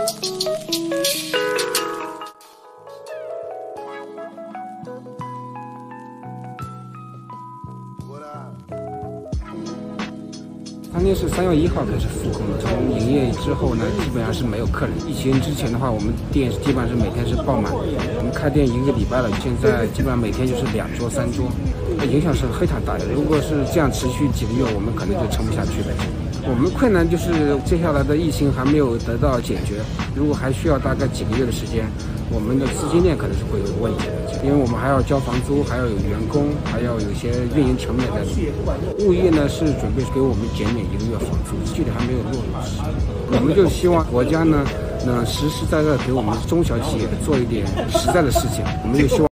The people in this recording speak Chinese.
当天是3月1号开始复工的，从营业之后呢，基本上是没有客人。疫情之前的话，我们店基本上是每天是爆满。我们开店1个礼拜了，现在基本上每天就是2桌3桌，影响是非常大的。如果是这样持续几个月，我们可能就撑不下去了。我们困难就是接下来的疫情还没有得到解决，如果还需要大概几个月的时间，我们的资金链可能是会有问题的，因为我们还要交房租，还要有员工，还要有一些运营成本在里面。物业呢是准备给我们减免1个月房租，具体还没有落实。我们就希望国家呢能实实在在给我们中小企业做一点实在的事情，我们就希望。